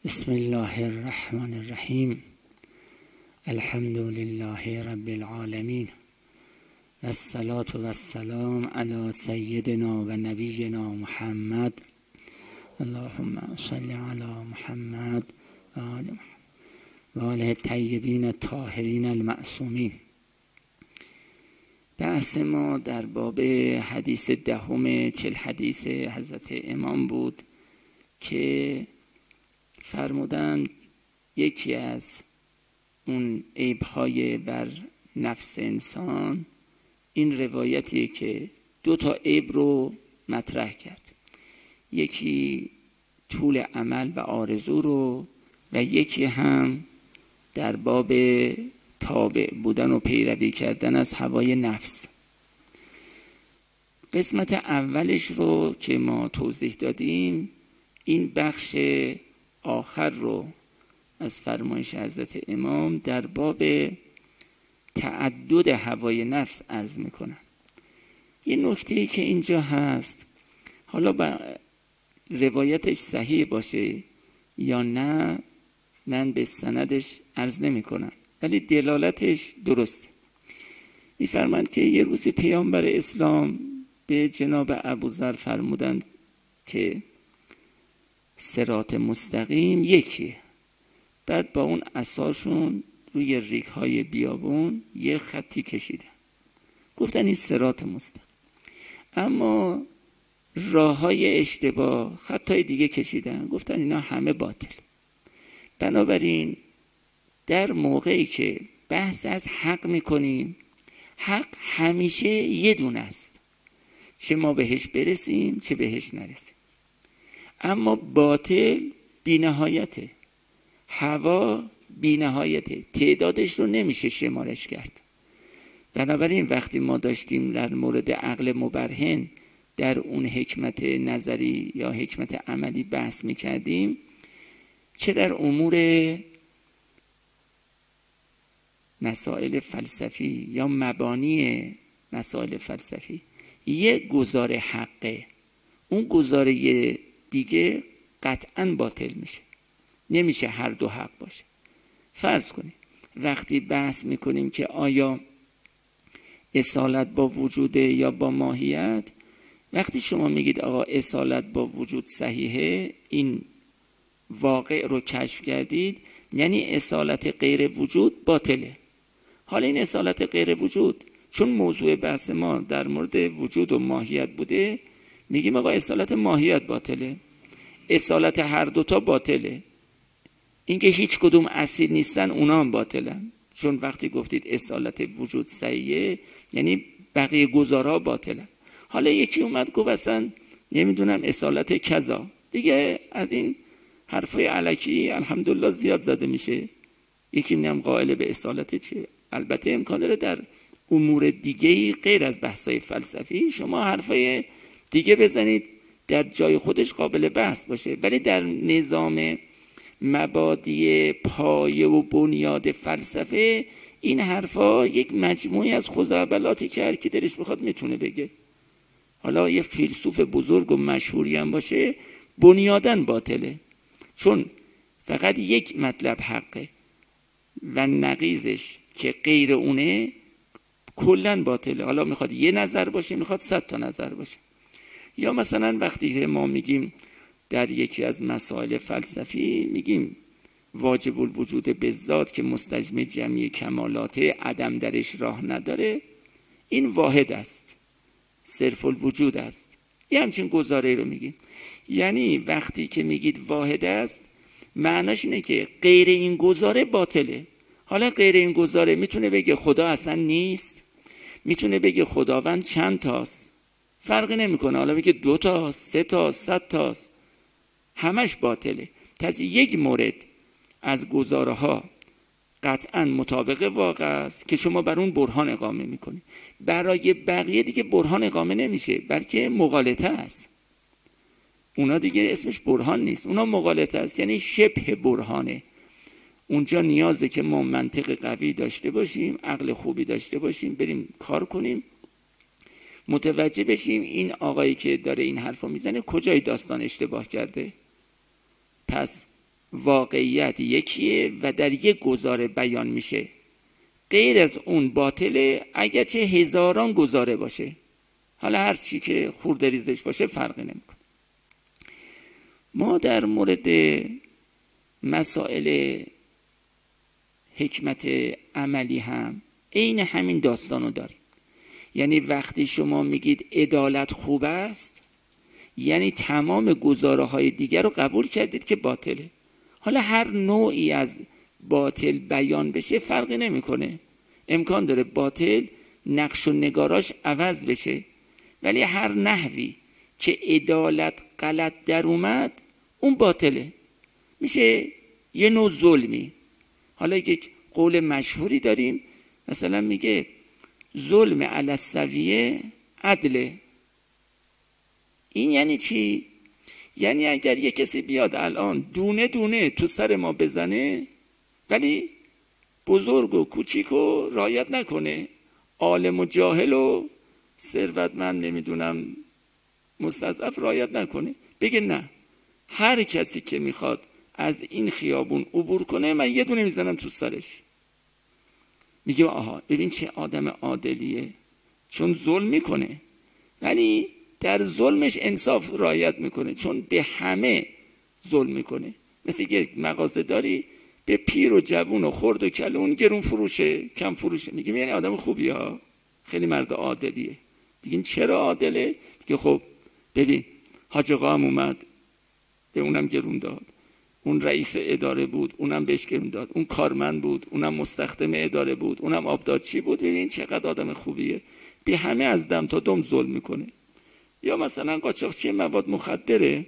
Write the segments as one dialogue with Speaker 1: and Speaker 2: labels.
Speaker 1: بسم الله الرحمن الرحیم. الحمد لله رب العالمین و الصلاة و السلام علی سیدنا و نبینا محمد. اللهم صل علی محمد و آل محمد و آله الطیبین الطاهرین المعصومین. بحث ما در باب حدیث دهم 40 حدیث حضرت امام بود که فرمودند یکی از اون عیب‌های بر نفس انسان این روایتی که 2 عیب رو مطرح کرد، یکی طول عمل و آرزو رو و یکی هم در باب تابع بودن و پیروی کردن از هوای نفس. قسمت اولش رو که ما توضیح دادیم، این بخش آخر رو از فرمایش حضرت امام در باب تعدد هوای نفس عرض میکنم. یه نکته‌ای که اینجا هست، حالا با روایتش صحیح باشه یا نه من به سندش عرض نمی کنم، ولی دلالتش درسته. میفرمند که یه روزی پیامبر اسلام به جناب ابوذر فرمودند که صراط مستقیم یکیه. بعد با اون عصاشون روی ریگ‌های بیابون یه خطی کشیدن، گفتن این صراط مستقیم. اما راه‌های اشتباه، خطای دیگه کشیدن، گفتن اینا همه باطل. بنابراین در موقعی که بحث از حق میکنیم، حق همیشه یه دونه است، چه ما بهش برسیم چه بهش نرسیم. اما باطل بی‌نهایته، هوا بی‌نهایته، تعدادش رو نمیشه شمارش کرد. بنابراین وقتی ما داشتیم در مورد عقل مبرهن در اون حکمت نظری یا حکمت عملی بحث میکردیم، چه در امور مسائل فلسفی یا مبانی مسائل فلسفی، یک گزاره حقه، اون گزاره دیگه قطعاً باطل میشه، نمیشه هر دو حق باشه. فرض کنیم وقتی بحث میکنیم که آیا اصالت با وجوده یا با ماهیت، وقتی شما میگید آقا اصالت با وجود صحیحه، این واقع رو کشف کردید، یعنی اصالت غیر وجود باطله. حالا این اصالت غیر وجود چون موضوع بحث ما در مورد وجود و ماهیت بوده، میگیم آقا اصالت ماهیت باطله، اصالت هر دوتا باطله. اینکه هیچ کدوم اصیل نیستن اونا هم باطلن، چون وقتی گفتید اصالت وجود صحیحه یعنی بقیه گزارها باطلن. حالا یکی اومد گفت اصلا نمیدونم اصالت کذا، دیگه از این حرفای الکی الحمدلله زیاد زده میشه. یکی نیم قائل به اصالت چه؟ البته امکان داره در امور دیگه‌ای غیر از بحث‌های فلسفی شما حرفای دیگه بزنید در جای خودش قابل بحث باشه، ولی در نظام مبادی پایه و بنیاد فلسفه این حرفا یک مجموعی از خزعبلاتی که هر کی دلش بخواد میتونه بگه. حالا یه فیلسوف بزرگ و مشهوری هم باشه، بنیاداً باطله، چون فقط یک مطلب حقه و نقیضش که غیر اونه کلاً باطله. حالا میخواد یه نظر باشه، میخواد 100 تا نظر باشه. یا مثلا وقتی ما میگیم در یکی از مسائل فلسفی میگیم واجب الوجود بالذات که مستجمع جمعی کمالات، عدم درش راه نداره، این واحد است، صرف الوجود است. یه همچین گزاره رو میگیم. یعنی وقتی که میگید واحد است، معناش اینه که غیر این گزاره باطله. حالا غیر این گزاره میتونه بگه خدا اصلا نیست، میتونه بگه خداوند چند تاست، فرقی نمیکنه، حالا بگه 2 تاست، 3 تاست، 100 تاست، همش باطله. پس یک مورد از گزاره ها قطعا مطابق واقع است که شما بر اون برهان اقامه میکنید. برای بقیه دیگه برهان اقامه نمیشه، بلکه مغالطه است. اونا دیگه اسمش برهان نیست، اونا مغالطه است، یعنی شبه برهانه. اونجا نیازه که ما منطق قوی داشته باشیم، عقل خوبی داشته باشیم، بریم کار کنیم، متوجه بشیم این آقایی که داره این حرفو میزنه کجای داستان اشتباه کرده. پس واقعیت یکیه و در یک گزاره بیان میشه. غیر از اون باطله، اگرچه هزاران گزاره باشه. حالا هر چی که خورده ریزش باشه فرقی نمیکنه. ما در مورد مسائل حکمت عملی هم عین همین داستانو داریم. یعنی وقتی شما میگید عدالت خوب است، یعنی تمام گزاره های دیگر رو قبول کردید که باطله. حالا هر نوعی از باطل بیان بشه فرقی نمیکنه. امکان داره باطل نقش و نگاراش عوض بشه، ولی هر نحوی که عدالت غلط در اومد اون باطله، میشه یه نوع ظلمی. حالا یک قول مشهوری داریم، مثلا میگه ظلم علی السویه عدله. این یعنی چی؟ یعنی اگر یه کسی بیاد الان دونه دونه تو سر ما بزنه، ولی بزرگ و کوچیک و رعایت نکنه، عالم و جاهل و ثروتمند نمیدونم مستضعف رعایت نکنه، بگه نه، هر کسی که میخواد از این خیابون عبور کنه من یه دونه میزنم تو سرش. میگه آها ببین چه آدم عادلیه، چون ظلم میکنه ولی در ظلمش انصاف رعایت میکنه، چون به همه ظلم میکنه. مثل یک مغازه داری به پیر و جوون و خرد و کلون گرون فروشه کم فروشه، میگه یعنی آدم خوبیه ها، خیلی مرد عادلیه. میگین چرا عادله؟ میگه خب ببین حاج آقا هم اومد به اونم گرون داد، اون رئیس اداره بود اونم بهش گرون داد، اون کارمند بود اونم مستخدم اداره بود، اونم آبدارچی بود، ببین چقدر آدم خوبیه، به همه از دم تا دم ظلم میکنه. یا مثلا قاچاقچی مواد مخدره،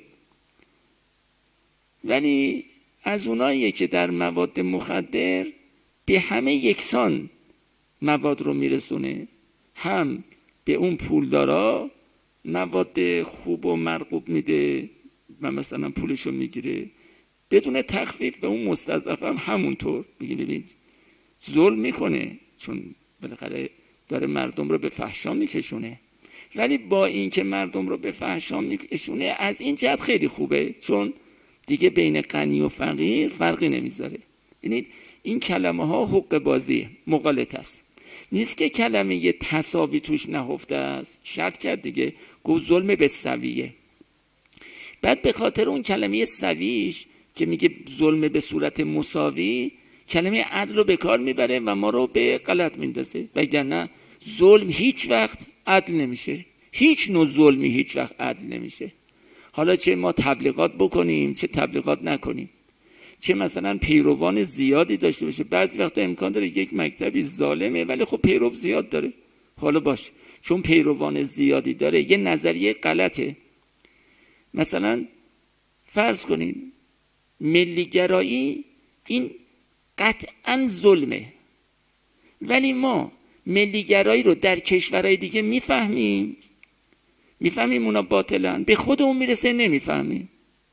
Speaker 1: ولی از اوناییه که در مواد مخدر به همه یکسان مواد رو میرسونه، هم به اون پولدارا مواد خوب و مرغوب میده و مثلا پولشو میگیره، بدون تخفیف به اون مستضعف هم همونطور. میگه ببین ظلم میکنه چون بالاخره داره مردم رو به فحشا میکشونه، ولی با این که مردم رو به فحشا میکشونه از این جهت خیلی خوبه، چون دیگه بین غنی و فقیر فرقی نمیذاره. یعنی این کلمه ها حق بازی مغالطه است، نیست که کلمه یه تساوی توش نهفته است. شرط کرد دیگه، گفت ظلم به سویه. بعد به خاطر اون کلمه سویش که میگه ظلم به صورت مساوی، کلمه عدل رو به کار میبره و ما رو به غلط میندازه. وگرنه ظلم هیچ وقت عدل نمیشه، هیچ نوع ظلمی هیچ وقت عدل نمیشه. حالا چه ما تبلیغات بکنیم چه تبلیغات نکنیم، چه مثلا پیروان زیادی داشته باشه، بعضی وقتا امکان داره یک مکتبی ظالمه ولی خب پیرو زیاد داره، حالا باشه چون پیروان زیادی داره یه نظریه غلطه. مثلا فرض کنین ملیگرایی این قطعا ظلمه، ولی ما ملیگرایی رو در کشورهای دیگه میفهمیم اونا باطلن، به خودمون میرسه نمیفهمیم،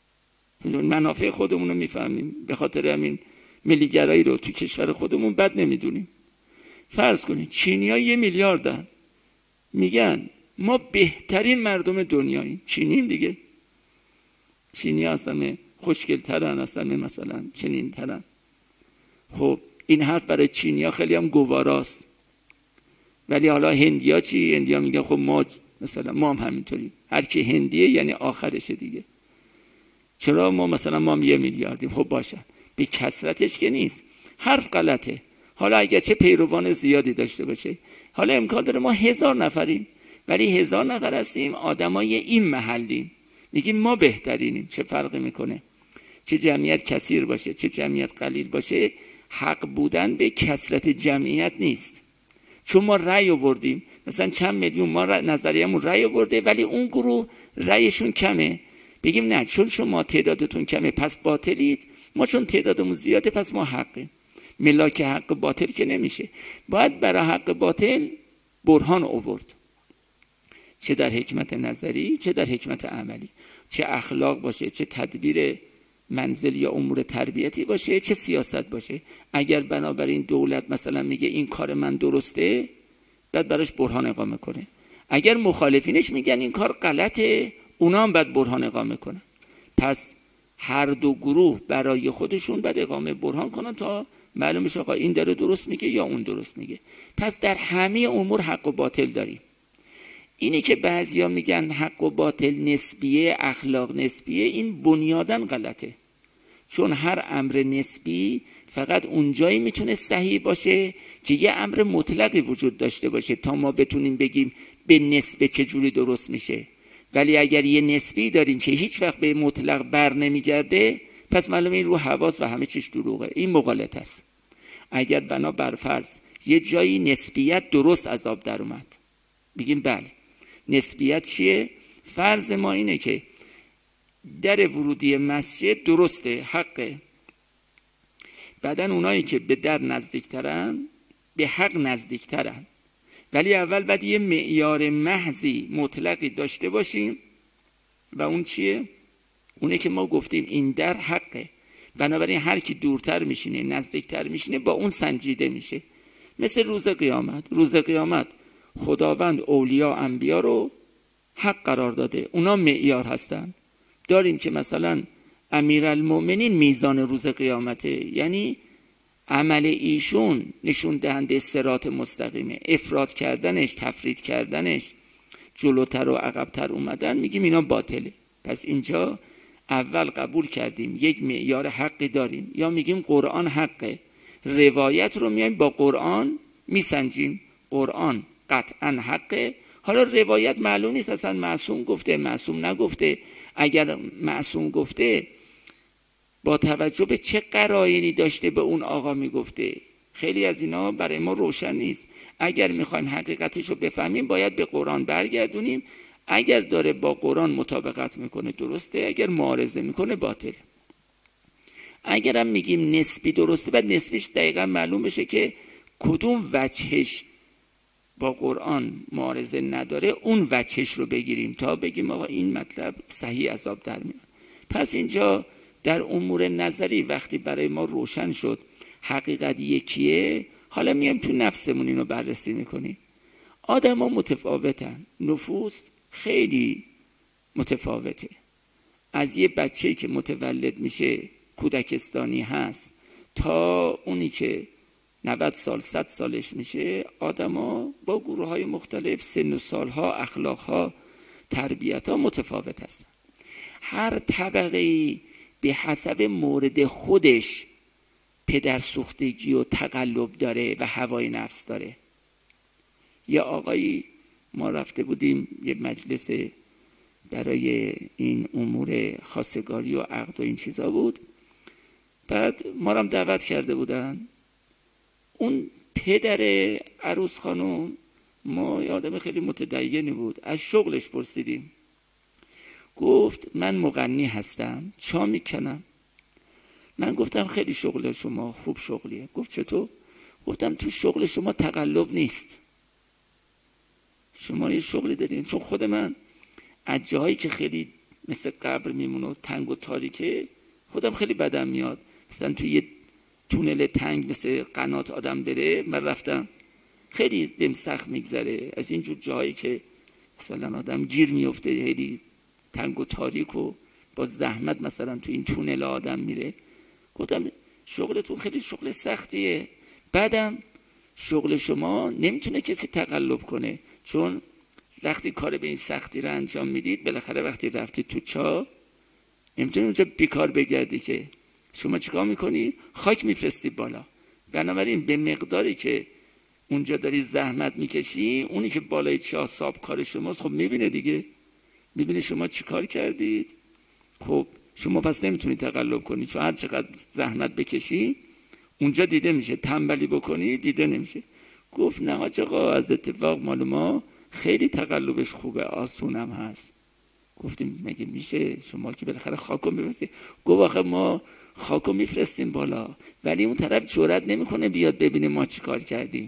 Speaker 1: منافع خودمون رو میفهمیم، به خاطر همین ملیگرایی رو تو کشور خودمون بد نمیدونیم. فرض کنید چینی‌ها 1 میلیاردن، میگن ما بهترین مردم دنیاییم، چینیم دیگه، چینی اصلا خوشگل‌ترن، اصلا مثلا چنین ترن. خب این حرف برای چینی‌ها خیلی هم گواراست، ولی حالا هندیا چی؟ هندیا میگن خب ما مثلا ما هم همینطوریم، هر کی هندیه یعنی آخرشه دیگه. چرا ما هم 1 میلیاردیم؟ خب باشه، به کثرتش که نیست، حرف غلطه. حالا اگه چه پیروان زیادی داشته باشه، حالا امکان داره ما 1000 نفریم، ولی 1000 نفر هستیم آدمای این محلیم، میگیم ما بهترینیم. چه فرقی میکنه چه جمعیت کثیر باشه چه جمعیت قلیل باشه؟ حق بودن به کثرت جمعیت نیست. چون ما رأی آوردیم، مثلا چند میلیون ما نظریه‌مون رأی آورده ولی اون گروه رأیشون کمه، بگیم نه چون شما تعدادتون کمه پس باطلید، ما چون تعدادمون زیاده پس ما حقیم. ملاک حق باطل که نمیشه، باید برای حق باطل برهان آورد، چه در حکمت نظری چه در حکمت عملی، چه اخلاق باشه چه تدبیر منزل یا امور تربیتی باشه چه سیاست باشه. اگر بنابراین دولت مثلا میگه این کار من درسته، بعد براش برهان اقامه کنه. اگر مخالفینش میگن این کار غلطه، اونا هم باید برهان اقامه کنن. پس هر دو گروه برای خودشون بعد اقامه برهان کنن تا معلوم بشه آقا این داره درست میگه یا اون درست میگه. پس در همه امور حق و باطل داریم. اینی که بعضیا میگن حق و باطل نسبیه، اخلاق نسبیه، این بنیاداً غلطه. چون هر امر نسبی فقط اونجایی میتونه صحیح باشه که یه امر مطلقی وجود داشته باشه تا ما بتونیم بگیم به نسبه چجوری درست میشه. ولی اگر یه نسبی داریم که هیچ وقت به مطلق بر نمیگرده، پس معلومه این رو حواس و همه چیش دروغه. این مغالطه است. اگر بنا بر فرض یه جایی نسبیت درست از آب در اومد، بگیم بله نسبیت چیه؟ فرض ما اینه که در ورودی مسجد درسته، حقه. بعدن اونایی که به در نزدیکترن به حق نزدیکترن، ولی اول باید یه معیار محضی مطلقی داشته باشیم و اون چیه؟ اونه که ما گفتیم این در حقه، بنابراین هر کی دورتر میشینه نزدیکتر میشینه با اون سنجیده میشه. مثل روز قیامت. روز قیامت خداوند اولیا انبیا رو حق قرار داده، اونا معیار هستن. داریم که مثلا امیرالمؤمنین میزان روز قیامته، یعنی عمل ایشون نشون دهنده صراط مستقیمه، افراط کردنش، تفرید کردنش، جلوتر و عقبتر اومدن، میگیم اینا باطله. پس اینجا اول قبول کردیم یک معیار حقی داریم، یا میگیم قرآن حقه، روایت رو میایم با قرآن میسنجیم، قرآن قطعا حقه. حالا روایت معلوم نیست اصلا معصوم گفته معصوم نگفته. اگر معصوم گفته با توجه به چه قرائنی داشته به اون آقا میگفته، خیلی از اینا برای ما روشن نیست. اگر میخوایم حقیقتش رو بفهمیم باید به قرآن برگردونیم. اگر داره با قرآن مطابقت میکنه درسته، اگر معارضه میکنه باطله. اگرم میگیم نسبی درسته، بعد نسبیش دقیقا معلوم بشه که کدوم وجهش با قرآن معارضه نداره، اون وجهش رو بگیریم تا بگیم آقا این مطلب صحیح از آب در میاد. پس اینجا در امور نظری وقتی برای ما روشن شد حقیقت یکیه، حالا میایم تو نفسمون اینو بررسی میکنیم. آدم ها متفاوتن، نفوس خیلی متفاوته. از یه بچه‌ای که متولد میشه کودکستانی هست تا اونی که 90 سال 100 سالش میشه، آدم ها با گروه های مختلف، سن و سالها، اخلاقها، تربیتها متفاوت هستن. هر طبقه‌ای به حسب مورد خودش پدرسوختگی و تقلب داره و هوای نفس داره. یه آقایی ما رفته بودیم یه مجلس برای این امور خواستگاری و عقد و این چیزا بود، بعد ما رو هم دعوت کرده بودن. اون پدر عروس خانم ما آدم خیلی متدینی بود، از شغلش پرسیدیم. گفت من مغنی هستم، چا میکنم. من گفتم خیلی شغل شما خوب شغلیه. گفت چطور؟ گفتم تو شغل شما تقلب نیست، شما یه شغلی دارین. چون خود من از جاهایی که خیلی مثل قبر میمونه و تنگ و تاریکه، خودم خیلی بدم میاد. مثلا توی یه تونل تنگ مثل قنات آدم بره، من رفتم خیلی بهم سخت میگذره. از اینجور جاهایی که مثلا آدم گیر میفته، خیلی تنگ و تاریک و با زحمت مثلا تو این تونل آدم میره. گفتم شغلتون خیلی شغل سختیه، بعدم شغل شما نمیتونه کسی تقلب کنه، چون وقتی کار به این سختی رو انجام میدید بالاخره وقتی رفتی تو چاه نمیتونی اونجا بیکار بگردی که. شما چیکار میکنی؟ خاک میفرستی بالا. بنابراین به مقداری که اونجا داری زحمت میکشی، اونی که بالای چاه صاحب کار شماست، خب میبینه دیگه، میبینه شما چیکار کردید. خب شما پس نمیتونی تقلب کنی، چون هر چقدر زحمت بکشی اونجا دیده میشه، تنبلی بکنی دیده نمیشه. گفت نه حاج آقا، از اتفاق مال ما خیلی تقلبش خوبه، آسونم هست. گفتیم مگه میشه؟ شما که بالاخره خاکو میفرستی. گفت آخه ما خاکو میفرستیم بالا، ولی اون طرف جرئت نمیکنه بیاد ببینه ما چی کار کردیم.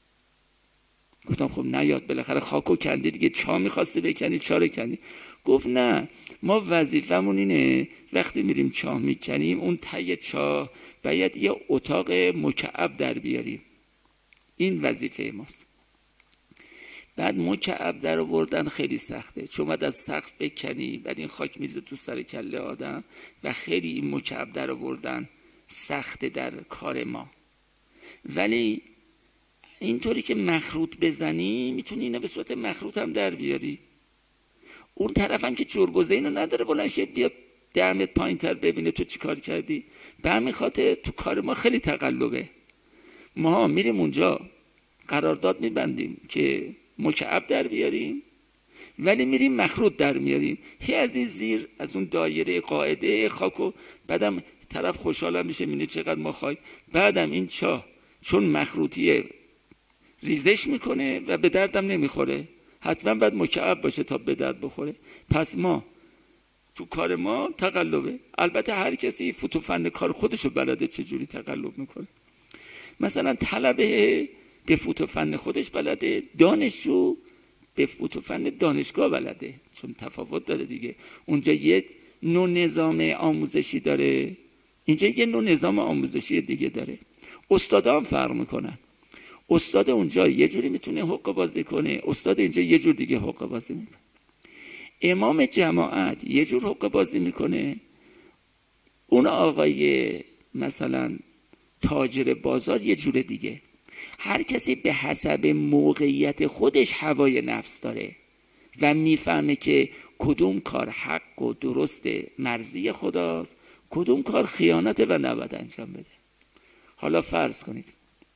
Speaker 1: گفتم خب نیاد، بالاخره خاکو کندی دیگه، چا میخواستی بکنی، چا رو کندی. گفت نه، ما وظیفمون اینه وقتی میریم چاه میکنیم اون ته چاه باید یه اتاق مکعب در بیاریم، این وظیفه ماست. بعد مکعب در آوردن خیلی سخته، چون بعد از سقف بکنی، بعد این خاک میزه تو سر کله آدم و خیلی این مکعب در آوردن سخته در کار ما. ولی اینطوری که مخروط بزنی میتونی اینو به صورت مخروط هم در بیاری. اون طرف هم که جرگوزه اینو نداره بلند شه بیاد دمت پایین تر ببینه تو چی کار کردی. به همین خاطر تو کار ما خیلی تقلبه. ما میریم اونجا قرارداد میبندیم که مکعب در بیاریم، ولی میریم مخروط در میاریم. هی از این زیر از اون دایره قاعده خاکو، بعدم طرف خوشحالم میشه میبینه چقدر ما خواهیم. بعدم این چاه چون مخروطیه ریزش میکنه و به دردم نمیخوره، حتما باید مکعب باشه تا به درد بخوره. پس ما تو کار ما تقلبه. البته هر کسی فوت و فن کار خودشو بلده چجوری تقلب میکنه. مثلا طلبه به فوت و فن خودش بلده، دانشجو به فوت و فن دانشگاه بلده، چون تفاوت داره دیگه. اونجا یک نوع نظام آموزشی داره، اینجا یک نوع نظام آموزشی دیگه داره. استادا هم فرق میکنن. استاد اونجا یه جوری میتونه حقه بازی کنه، استاد اینجا یه جور دیگه حقه بازی میکنه. امام جماعت یه جور حقه بازی میکنه، اون آقای مثلا تاجر بازار یه جور دیگه. هر کسی به حسب موقعیت خودش هوای نفس داره و میفهمه که کدوم کار حق و درست مرضی خداست، کدوم کار خیانت و نباید انجام بده. حالا فرض کنید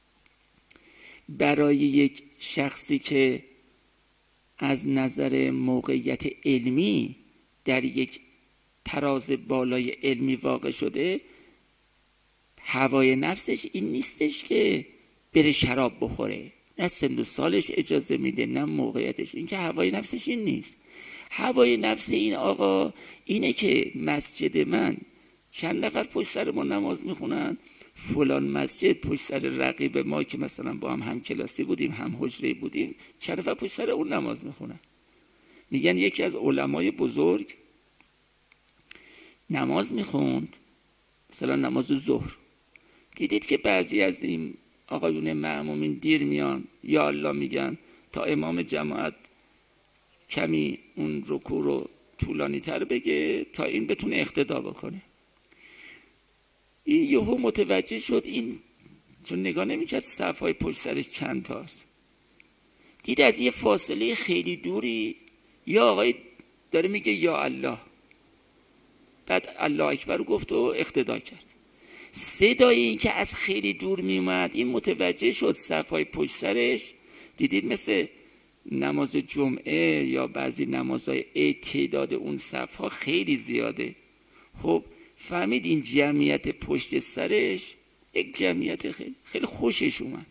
Speaker 1: برای یک شخصی که از نظر موقعیت علمی در یک تراز بالای علمی واقع شده، هوای نفسش این نیستش که بره شراب بخوره، نه سن و سالش اجازه میده نه موقعیتش، این که هوای نفسش این نیست. هوای نفس این آقا اینه که مسجد من چند نفر پشت سر ما نماز میخونن، فلان مسجد پشت سر رقیب ما که مثلا با هم کلاسی بودیم، هم حجره بودیم، چند نفر پشت سر اون نماز میخونن. میگن یکی از علمای بزرگ نماز میخوند، مثلا نماز ظهر، دیدید که بعضی از این آقایون مأمومین دیر میان یا الله میگن تا امام جماعت کمی اون رکوع رو طولانی تر بگه تا این بتونه اقتدا بکنه. این یهو متوجه شد، این چون نگاه نمیکرد صفهای پشت سرش چند تاست، دید از یه فاصله خیلی دوری یا آقای داره میگه یا الله، بعد الله اکبر گفت و اقتدا کرد. صدای این که از خیلی دور میومد، این متوجه شد صفهای پشت سرش، دیدید مثل نماز جمعه یا بعضی نمازهای عید تعداد اون صفها خیلی زیاده. خب فهمید این جمعیت پشت سرش یک جمعیت خیلی خوشش اومد.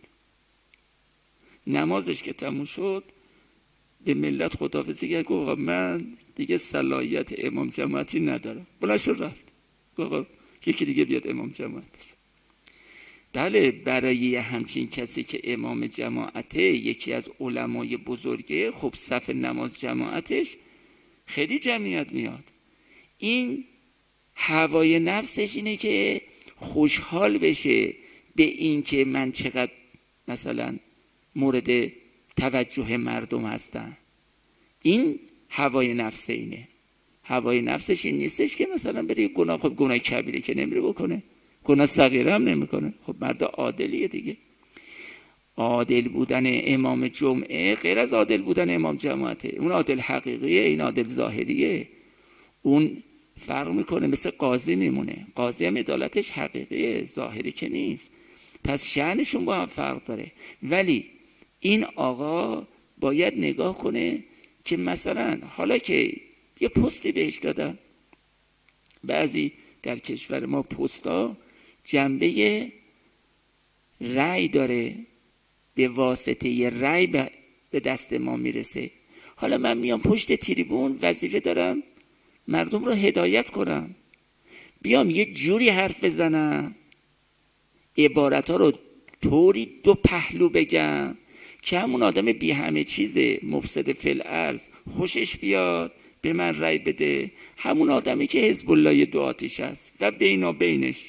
Speaker 1: نمازش که تموم شد به ملت خداحافظی کرد، گفت من دیگه صلاحیت امام جماعتی ندارم، بلند شد رفت، گفت یکی دیگه بیاد امام جماعت بشه. بله، برای همچین کسی که امام جماعته، یکی از علمای بزرگه، خب صف نماز جماعتش خیلی جمعیت میاد. این هوای نفسش اینه که خوشحال بشه به این که من چقدر مثلا مورد توجه مردم هستم. این هوای نفس اینه. هوای نفسش این نیستش که مثلا بره گناه، خب گناه کبیره که نمیره بکنه، گناه صغیره هم نمیکنه، خب مرد عادلیه دیگه. عادل بودن امام جمعه غیر از عادل بودن امام جماعته. اون عادل حقیقیه، این عادل ظاهریه. اون فرق میکنه، مثل قاضی میمونه. قاضی هم عدالتش حقیقیه، ظاهری که نیست. پس شأنشون با هم فرق داره. ولی این آقا باید نگاه کنه که مثلا حالا که یه پستی بهش دادن، بعضی در کشور ما پستا جنبه رأی داره، به واسطه یه رأی به دست ما میرسه. حالا من میام پشت تریبون وظیفه دارم مردم رو هدایت کنم، بیام یه جوری حرف بزنم، عبارت ها رو طوری دو پهلو بگم که همون آدم بی همه چیزه، مفسد فی الارض، خوشش بیاد به من رأی بده، همون آدمی که حزب الله دو آتش است و بینا بینش.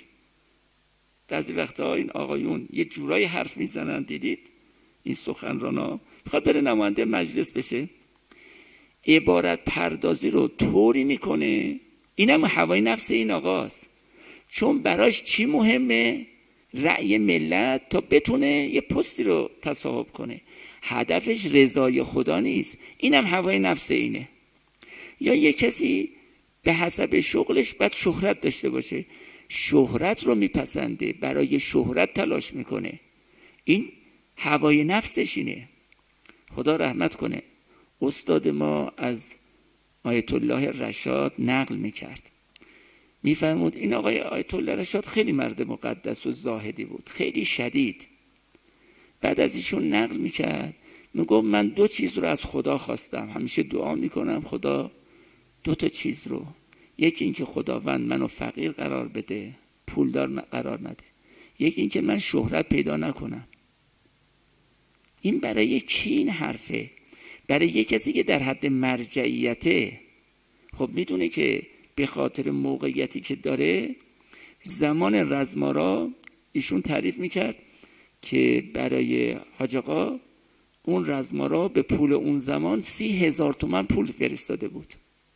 Speaker 1: بعضی وقتا این آقایون یه جورایی حرف میزنن، دیدید این سخنرانا میخواد بره نماینده مجلس بشه، عبارت پردازی رو طوری میکنه، اینم هوای نفس این آقاست. چون براش چی مهمه؟ رأی ملت، تا بتونه یه پستی رو تصاحب کنه. هدفش رضای خدا نیست. اینم هوای نفس اینه. یا یه کسی به حسب شغلش باید شهرت داشته باشه، شهرت رو میپسنده، برای شهرت تلاش میکنه، این هوای نفسش اینه. خدا رحمت کنه، استاد ما از آیت الله رشاد نقل میکرد، میفرمود این آقای آیت الله رشاد خیلی مرد مقدس و زاهدی بود، خیلی شدید. بعد از ایشون نقل میکرد، میگفت من 2 چیز رو از خدا خواستم، همیشه دعا میکنم خدا 2 تا چیز رو، یکی این که خداوند منو فقیر قرار بده، پولدار قرار نده، یکی این که من شهرت پیدا نکنم. این برای کی این حرفه؟ برای یک کسی که در حد مرجعیته. خب میدونه که به خاطر موقعیتی که داره، زمان رزمارا ایشون تعریف میکرد که برای حاج آقا اون رزمارا به پول اون زمان 30,000 تومان پول فرستاده بود.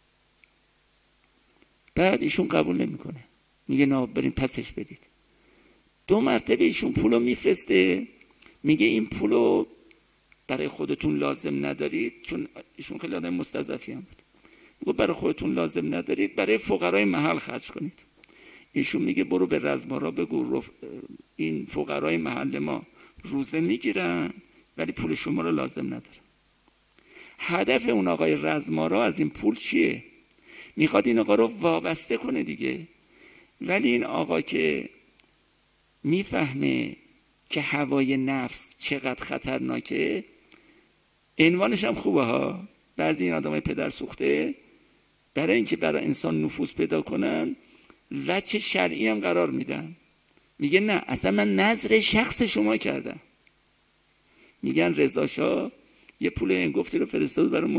Speaker 1: بعد ایشون قبول نمیکنه، میگه نه بریم پسش بدید. 2 مرتبه ایشون پولو میفرسته، میگه این پولو برای خودتون لازم ندارید، چون ایشون خیلی آدم مستضعفی هم بود، میگه برای خودتون لازم ندارید، برای فقرای محل خرج کنید. ایشون میگه برو به رزمارا بگو این فقرای محل ما روزه میگیرن ولی پول شما رو لازم ندارن. هدف اون آقای رزمارا از این پول چیه؟ میخواد این آقا رو وابسته کنه دیگه. ولی این آقا که میفهمه که هوای نفس چقدر خطرناکه، عنوانش هم خوبه ها. بعضی این آدمای پدر سوخته برای اینکه برای انسان نفوذ پیدا کنن وجه شرعی هم قرار میدن. میگه نه اصلا من نظر شخص شما کردم. میگن رضا شاه یه پول انگفتی رو فرستاد برای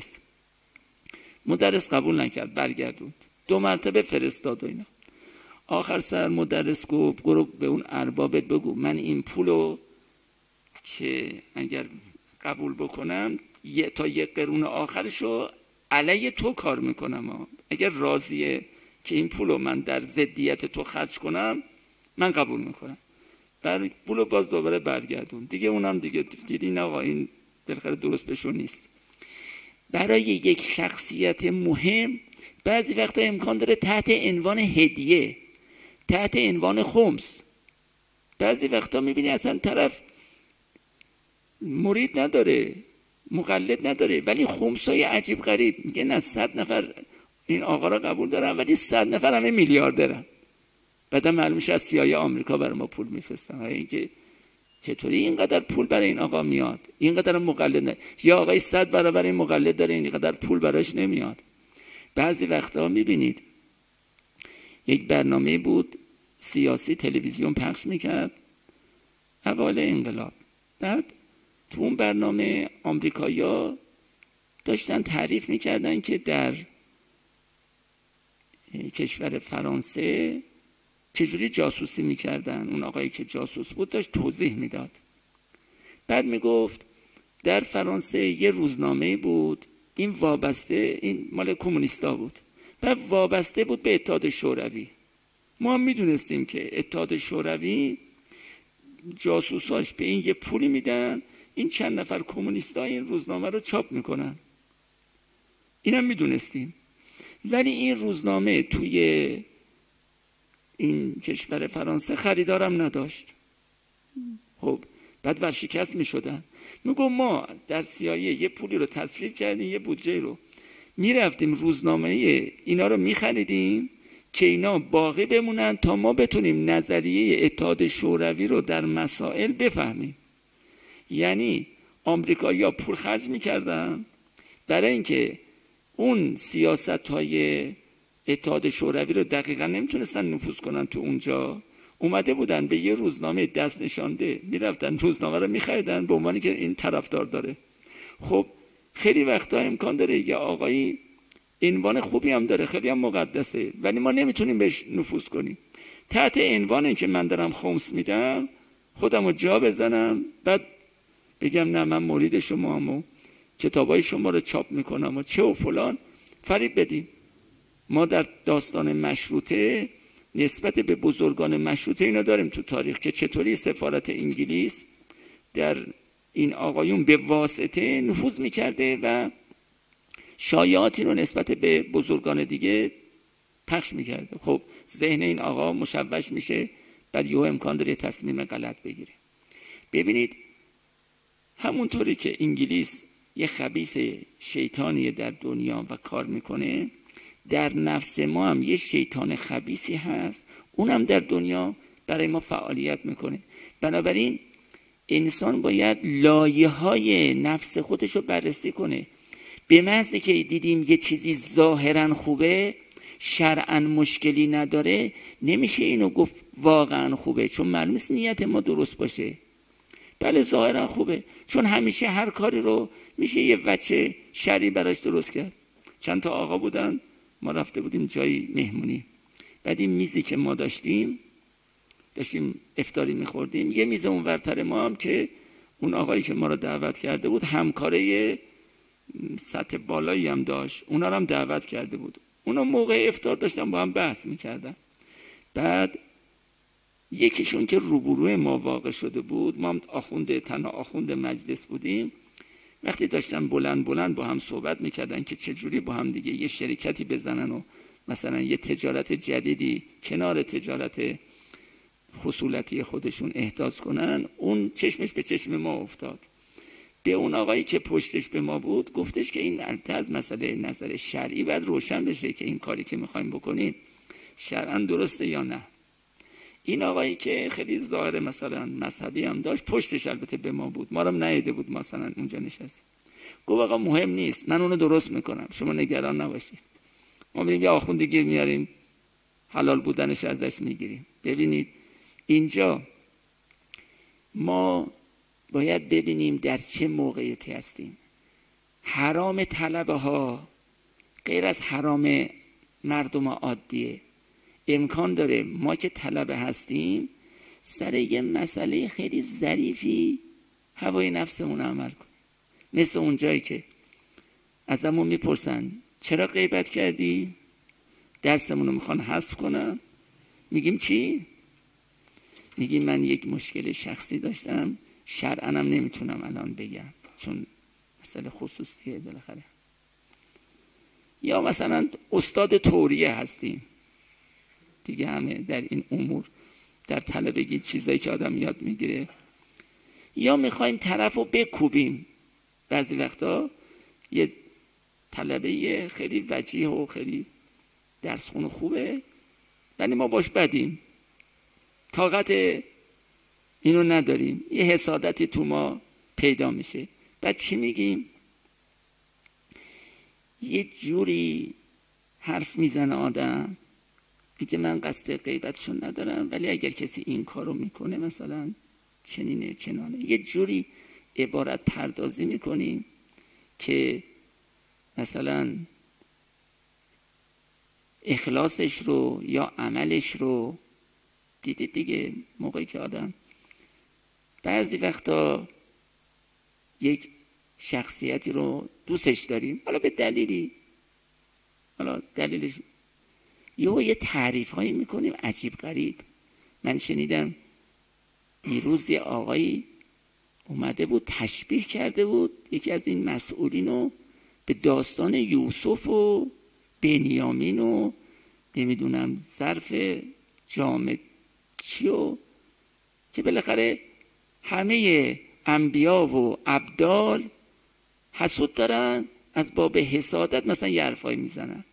Speaker 1: مدرس قبول نکرد، برگردوند. 2 مرتبه فرستاد و اینا. آخر سر مدرس گفت برو به اون اربابت بگو من این پولو که اگر قبول بکنم تا 1 قرون آخرشو علیه تو کار میکنم، اگر راضیه که این پولو من در ضدیت تو خرج کنم من قبول میکنم. بعد پولو باز دوباره برگردون دیگه. اونم دیگه دیدین آقا این بالاخره درست بهشون نیست. برای یک شخصیت مهم بعضی وقتا امکان داره تحت عنوان هدیه، تحت عنوان خمس، بعضی وقتا میبینی اصلا طرف مرید نداره، مقلد نداره، ولی خمسای عجیب غریب. میگه نه 100 نفر این آقا را قبول دارن ولی 100 نفر همه میلیاردرن. بعدا معلوم میشه از CIA آمریکا برای ما پول میفرستن. اینکه چطوری اینقدر پول برای این آقا میاد، اینقدر مقلد نه، یا آقای 100 برابر این مقلد داره اینقدر پول براش نمیاد. بعضی وقتا میبینید یک برنامه بود سیاسی تلویزیون پخش میکرد اوایل انقلاب. بعد تو اون برنامه آمریکایی‌ها داشتن تعریف میکردن که در کشور فرانسه چجوری جاسوسی میکردن. اون آقایی که جاسوس بود داشت توضیح میداد. بعد میگفت در فرانسه یه روزنامه بود، این وابسته، این مال کمونیستا بود، بعد وابسته بود به اتحاد شوروی. ما هم میدونستیم که اتحاد شوروی جاسوساش به این یه پولی میدن، این چند نفر کمونیستا این روزنامه رو چاپ میکنن، اینم میدونستیم. ولی این روزنامه توی این کشور فرانسه خریدارم نداشت. خب بعد ورشکست میشدن. میگو ما در CIA یه پولی رو تصویب کردیم، یه بودجه رو میرفتیم روزنامه اینا رو میخریدیم که اینا باقی بمونن تا ما بتونیم نظریه اتحاد شوروی رو در مسائل بفهمیم. یعنی آمریکایی‌ها پول خرج میکردن برای اینکه اون سیاست‌های اتحاد شوروی رو دقیقا نمیتونستن نفوذ کنن تو اونجا، اومده بودن به یه روزنامه دست نشانده میرفتن روزنامه رو میخریدن به عنوانی که این طرفدار داره. خب خیلی وقتا امکان داره یه آقایی عنوان خوبی هم داره، خیلی هم مقدسه، ولی ما نمیتونیم بهش نفوذ کنیم. تحت عنوان که من دارم خمس میدم خودم رو جا بزنم، بعد بگم نه من مرید شما هم و کتابای شما رو چاپ میکنم و چه و فلان، فریب بدیم. ما در داستان مشروطه نسبت به بزرگان مشروطه اینا داریم تو تاریخ که چطوری سفارت انگلیس در این آقایون به واسطه نفوذ میکرده و شایعاتی رو نسبت به بزرگان دیگه پخش میکرده. خب ذهن این آقا مشوش میشه، بعد یهو امکان داره تصمیم غلط بگیره. ببینید همونطوری که انگلیس یه خبیث شیطانیه در دنیا و کار میکنه، در نفس ما هم یه شیطان خبیثی هست، اونم در دنیا برای ما فعالیت میکنه. بنابراین انسان باید لایه‌های نفس خودش رو بررسی کنه. به محض که دیدیم یه چیزی ظاهرا خوبه، شرعا مشکلی نداره، نمیشه اینو گفت واقعا خوبه، چون معلوم نیست نیت ما درست باشه. بله ظاهرا خوبه، چون همیشه هر کاری رو میشه یه وجه شرعی براش درست کرد. چند تا آقا بودن، ما رفته بودیم جایی مهمونی، بعد این میزی که ما داشتیم افطاری میخوردیم، یه میز اونورتر ما هم که اون آقایی که ما رو دعوت کرده بود همکاره سطح بالایی هم داشت، اونا رو هم دعوت کرده بود. اونا موقع افطار داشتن با هم بحث میکردن. بعد یکیشون که روبروی ما واقع شده بود، ما هم تنها آخوند مجلس بودیم، وقتی داشتن بلند بلند با هم صحبت میکردن که چجوری با هم دیگه یه شرکتی بزنن و مثلا یه تجارت جدیدی کنار تجارت خصولتی خودشون احداث کنن، اون چشمش به چشم ما افتاد. به اون آقایی که پشتش به ما بود گفتش که این از مسئله نظر شرعی باید روشن بشه که این کاری که میخوایم بکنیم شرعاً درسته یا نه. این آقایی که خیلی ظاهر مثلا مذهبی هم داشت، پشتش البته به ما بود، ما رو هم ندیده بود مثلا اونجا نشست. گفت آقا مهم نیست، من اونو درست میکنم، شما نگران نباشید. ما میریم یه آخوندگی میاریم، حلال بودنش ازش میگیریم. ببینید اینجا ما باید ببینیم در چه موقعیتی هستیم. حرام طلبه ها غیر از حرام مردم عادیه. امکان داره ما که طلبه هستیم سر یه مسئله خیلی ظریفی هوای نفسمون عمل کنیم. مثل اون جایی که ازمون میپرسن چرا غیبت کردی؟ درسمون رو میخوان حذف کنن. میگیم چی؟ میگیم من یک مشکل شخصی داشتم، شرعاً هم نمیتونم الان بگم چون مسئله خصوصیه بالاخره. یا مثلا استاد توریه هستیم دیگه، همه در این امور در طلبگی چیزایی که آدم یاد میگیره. یا میخوایم طرف رو بکوبیم. بعضی وقتا یه طلبه خیلی وجیه و خیلی درس خون خوبه ولی ما باش بدیم، طاقت اینو نداریم، یه حسادتی تو ما پیدا میشه. بعد چی میگیم؟ یه جوری حرف میزنه آدم میگه من قصد غیبتشون ندارم ولی اگر کسی این کارو میکنه مثلا چنینه چنانه. یه جوری عبارت پردازی میکنیم که مثلا اخلاصش رو یا عملش رو دیدید دیگه. موقعی که آدم بعضی وقتا یک شخصیتی رو دوستش داریم، حالا به دلیلی، حالا دلیلش یه تعریف هایی میکنیم عجیب غریب. من شنیدم دیروز یه آقایی اومده بود تشبیه کرده بود یکی از این مسئولین رو به داستان یوسف و بنیامین و نمیدونم ظرف جامد چیو، که بالاخره همه انبیا و ابدال حسود دارن، از باب حسادت مثلا یه حرفایی میزنن.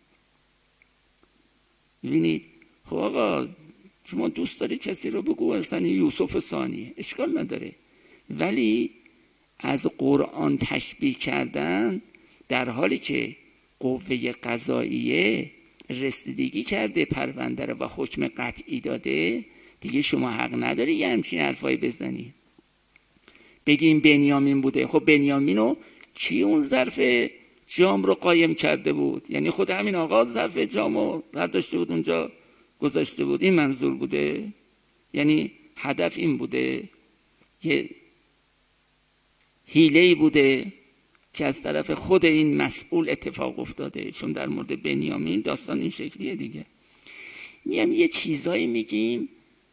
Speaker 1: ببینید خب آقا شما دوست داری کسی رو بگو اصلا یوسف ثانی، اشکال نداره، ولی از قرآن تشبیه کردن در حالی که قوه قضاییه رسیدگی کرده پرونده رو و حکم قطعی داده، دیگه شما حق نداری یه همچین حرفایی بزنی. بگیم بنیامین بوده، خب بنیامینو کی اون ظرف جام رو قایم کرده بود؟ یعنی خود همین آقا ظرف جام رو برداشته بود اونجا گذاشته بود، این منظور بوده؟ یعنی هدف این بوده یه حیله‌ای بوده که از طرف خود این مسئول اتفاق افتاده، چون در مورد بنیامین داستان این شکلیه دیگه. میام یه چیزایی میگیم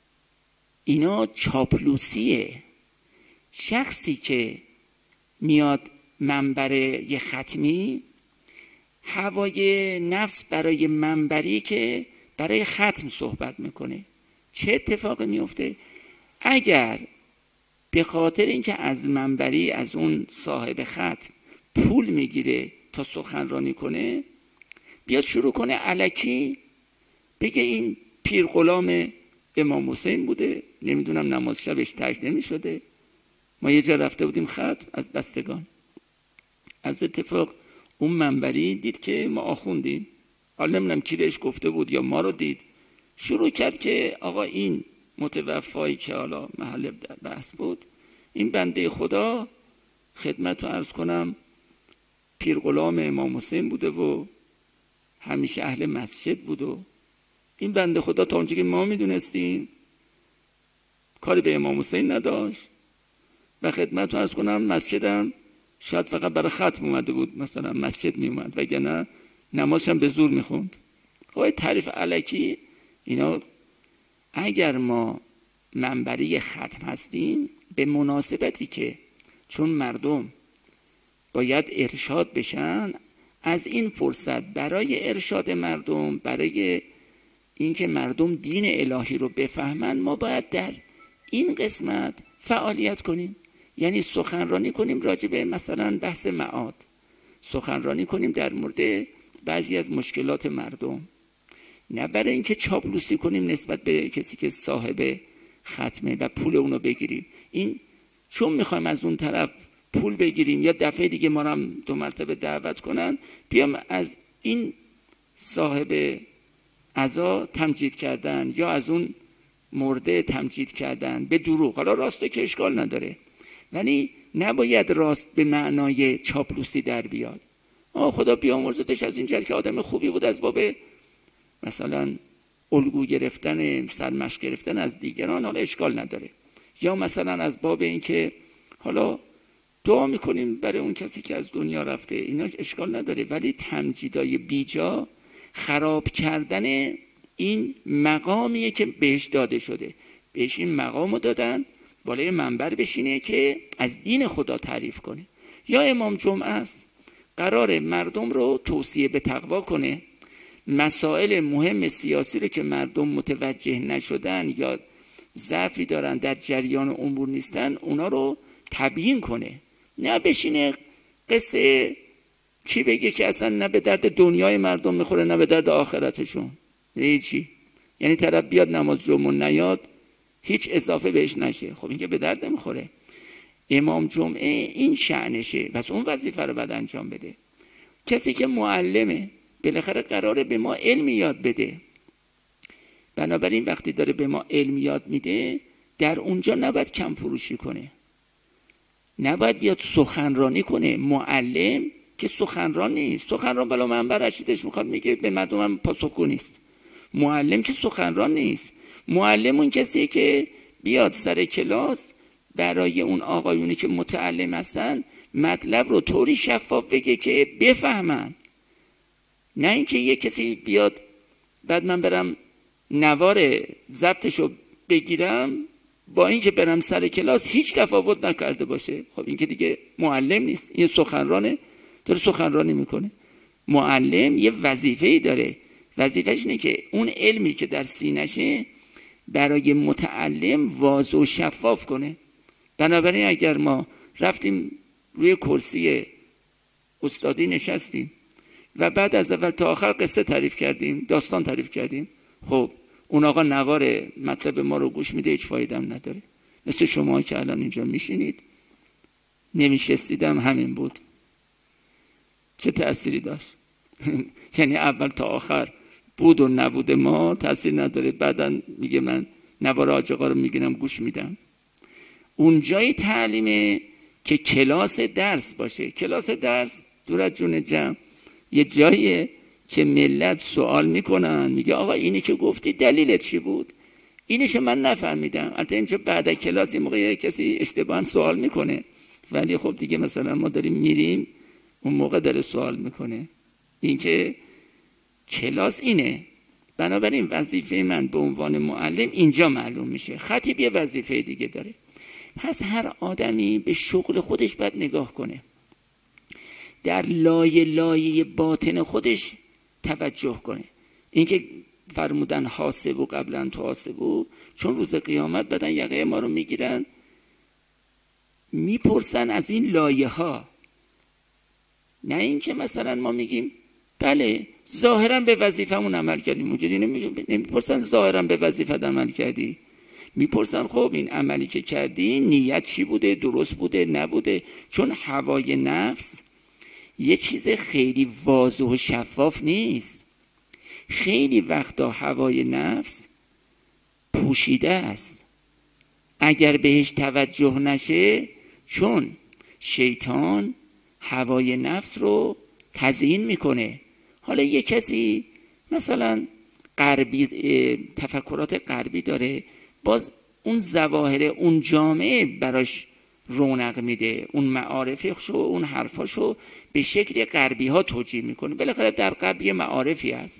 Speaker 1: اینا چاپلوسیه. شخصی که میاد منبر یه ختمی، هوای نفس برای منبری که برای ختم صحبت میکنه، چه اتفاقی میفته؟ اگر به خاطر اینکه از منبری، از اون صاحب ختم پول میگیره تا سخنرانی کنه، بیاد شروع کنه الکی بگه این پیر غلام امام حسین بوده، نمیدونم نماز شبش تجدید نمیشده. ما یه جا رفته بودیم ختم از بستگان، از اتفاق اون منبری دید که ما آخوندیم، حالا نمیدونم کی بهش گفته بود یا ما رو دید، شروع کرد که آقا این متوفایی که حالا محل بحث بود، این بنده خدا خدمت رو عرض کنم پیر غلام امام حسین بوده و همیشه اهل مسجد بود و این بنده خدا تا اونجا که ما میدونستیم کاری به امام حسین نداشت و خدمت رو عرض کنم مسجدم شاید فقط برای ختم اومده بود، مثلا مسجد می اومد وگرنه نمازش هم به زور میخوند. خب تعریف الکی اینا. اگر ما منبری ختم هستیم به مناسبتی که چون مردم باید ارشاد بشن، از این فرصت برای ارشاد مردم، برای اینکه مردم دین الهی رو بفهمن، ما باید در این قسمت فعالیت کنیم. یعنی سخنرانی کنیم راجع به مثلا بحث معاد، سخنرانی کنیم در مورد بعضی از مشکلات مردم، نه برای اینکه چاپلوسی کنیم نسبت به کسی که صاحب ختمه و پول اونو بگیریم. این چون میخوایم از اون طرف پول بگیریم یا دفعه دیگه ما هم 2 مرتبه دعوت کنن، بیام از این صاحب عزا تمجید کردن یا از اون مرده تمجید کردن به دروغ. حالا راسته که اشکال نداره، ولی نباید راست به معنای چاپلوسی در بیاد. خدا بیامرزتش از این جهت که آدم خوبی بود، از باب مثلا الگو گرفتن، سرمشق گرفتن از دیگران، حالا اشکال نداره. یا مثلا از باب این که حالا دعا میکنیم برای اون کسی که از دنیا رفته، اینا اشکال نداره. ولی تمجیدای بیجا خراب کردن این مقامیه که بهش داده شده. بهش این مقامو دادن بالای منبر بشینه که از دین خدا تعریف کنه. یا امام جمعه است، قرار مردم رو توصیه به تقوا کنه، مسائل مهم سیاسی رو که مردم متوجه نشدن یا ضعفی دارن در جریان امور نیستن اونا رو تبیین کنه. نه بشینه قصه چی بگه که اصلا نه به درد دنیای مردم میخوره نه به درد آخرتشون. چی؟ یعنی طرف بیاد نماز جمعه نیاد هیچ اضافه بهش نشه، خب این که به درد نمیخوره. امام جمعه این شأنشه، پس اون وظیفه رو باید انجام بده. کسی که معلمه بالاخره قراره به ما علم یاد بده، بنابراین وقتی داره به ما علم یاد میده در اونجا نباید کم فروشی کنه، نباید بیاد سخنرانی کنه. معلم که سخنران نیست، سخنران بلا منبر رشیدش میخواد میگه به مردم هم پاسخگو نیست. معلم که سخنران نیست، معلم اون کسیه که بیاد سر کلاس برای اون آقایونی که متعلم هستن مطلب رو طوری شفاف بگه که بفهمن، نه اینکه یه کسی بیاد بعد من برم نوار ضبطشو بگیرم با اینکه برم سر کلاس هیچ تفاوت نکرده باشه. خب این که دیگه معلم نیست، این سخنرانه، داره سخنرانی میکنه. معلم یه وظیفه‌ای داره، وظیفه‌ش اینه که اون علمی که در سینشه برای متعلم واضح و شفاف کنه. بنابراین اگر ما رفتیم روی کرسی استادی نشستیم و بعد از اول تا آخر قصه تعریف کردیم، داستان تعریف کردیم، خب اون آقا نوار مطلب ما رو گوش میده، هیچ فایده هم نداره. مثل شما که الان اینجا میشینید، نمیشستیدم همین بود، چه تأثیری داشت؟ یعنی اول تا آخر بود و نبود ما تأثیر نداره، بعدن میگه من نوار حاج آقا رو میگیرم گوش میدم. اون جای تعلیمه که کلاس درس باشه. کلاس درس دور از جون جمع یه جاییه که ملت سوال میکنن، میگه آقا اینی که گفتی دلیلت چی بود؟ اینیشو من نفهمیدم. البته اینجا بعد از کلاس این موقع کسی اشتباهاً سوال میکنه، ولی خب دیگه مثلا ما داریم میریم، اون موقع داره سوال میکنه. این که کلاس اینه. بنابراین وظیفه من به عنوان معلم اینجا معلوم میشه. خطیب یه وظیفه دیگه داره. پس هر آدمی به شغل خودش باید نگاه کنه، در لایه لایه باطن خودش توجه کنه. اینکه فرمودن حاسبو قبل ان تحاسبو، چون روز قیامت بدن یقه ما رو میگیرن، میپرسن از این لایه ها. نه اینکه مثلا ما میگیم بله ظاهرا به وظیفمون عمل کردیم، اونجوری نمیپرسن ظاهرا به وظیفت عمل کردی، میپرسن خب این عملی که کردی نیت چی بوده، درست بوده نبوده. چون هوای نفس یه چیز خیلی واضح و شفاف نیست. خیلی وقتا هوای نفس پوشیده است. اگر بهش توجه نشه، چون شیطان هوای نفس رو تزیین میکنه. حالا یه کسی مثلا غربی، تفکرات غربی داره، باز اون ظواهر اون جامعه براش رونق میده، اون معارفشو اون حرفاشو به شکل غربی ها توجیه میکنه. بالاخره در غرب یه معارفی هست،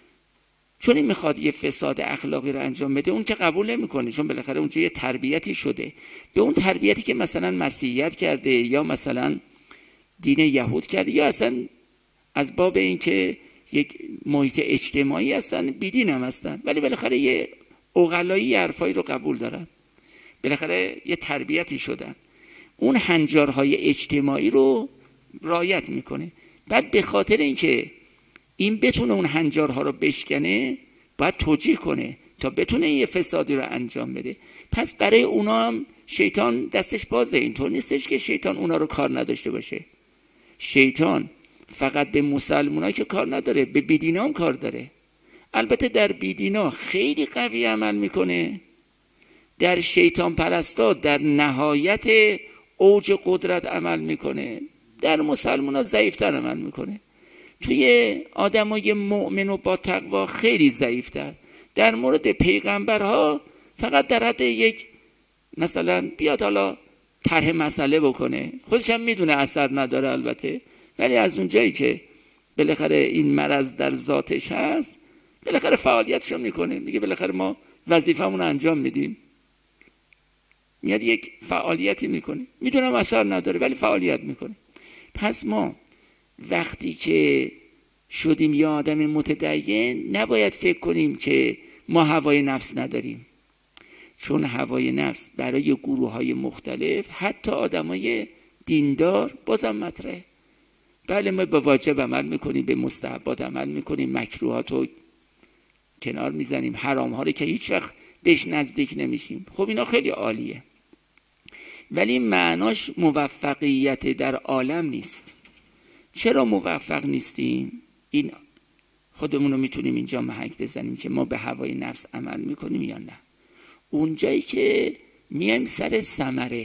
Speaker 1: چون این میخواد یه فساد اخلاقی رو انجام بده، اون که قبول نمیکنه، چون بالاخره اونجا یه تربیتی شده. به اون تربیتی که مثلا مسیحیت کرده یا مثلا دین یهود کرده، یا اصلا از باب این که یک محیط اجتماعی هستن، بیدین هم هستن، ولی بالاخره یه عقلایی حرفایی رو قبول دارن، بالاخره یه تربیتی شدن، اون هنجارهای اجتماعی رو رعایت میکنه. بعد به خاطر اینکه این بتونه اون هنجارها رو بشکنه، باید توجیه کنه تا بتونه یه فسادی رو انجام بده. پس برای اونا هم شیطان دستش بازه. اینطور نیستش که شیطان اونا رو کار نداشته باشه. شیطان فقط به مسلمانایی که کار نداره، به بیدینا هم کار داره. البته در بیدینا خیلی قوی عمل میکنه، در شیطان پرستا در نهایت اوج قدرت عمل میکنه، در مسلمانا ضعیفتر عمل میکنه. توی آدمای مؤمن و با تقوا خیلی ضعیفتر. در مورد پیغمبرها فقط در حد یک مثلا بیاد حالا طرح مسئله بکنه، خودش هم میدونه اثر نداره البته، ولی از اونجایی که بالاخره این مرض در ذاتش هست، بالاخره فعالیتشو میکنه، میگه بالاخره ما وظیفمون انجام میدیم، میاد یک فعالیتی میکنه، میدونم اثر نداره ولی فعالیت میکنه. پس ما وقتی که شدیم یه آدم متدین، نباید فکر کنیم که ما هوای نفس نداریم، چون هوای نفس برای گروه‌های مختلف، حتی آدمای دیندار، بازم مطرحه. بله ما به واجب عمل میکنیم، به مستحبات عمل میکنیم، مکروهات رو کنار میزنیم، حرام ها رو که هیچ وقت بهش نزدیک نمیشیم. خب اینا خیلی عالیه، ولی معناش موفقیت در عالم نیست. چرا موفق نیستیم؟ این خودمون رو میتونیم اینجا محک بزنیم که ما به هوای نفس عمل میکنیم یا نه. اونجایی که میایم سر ثمره،